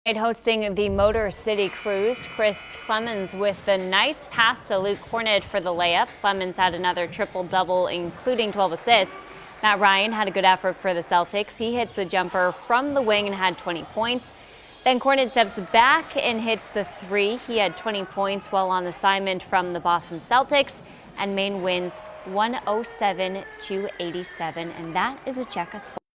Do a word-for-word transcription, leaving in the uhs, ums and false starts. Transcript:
Hosting the Motor City Cruise, Chris Clemens with the nice pass to Luke Cornett for the layup. Clemens had another triple-double, including twelve assists. Matt Ryan had a good effort for the Celtics. He hits the jumper from the wing and had twenty points. Then Cornett steps back and hits the three. He had twenty points while on assignment from the Boston Celtics. And Maine wins one oh seven to eighty-seven, and that is a check of